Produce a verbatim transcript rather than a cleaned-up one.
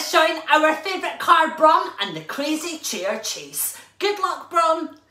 us join our favourite car Brum and the crazy chair chase. Good luck, Brum.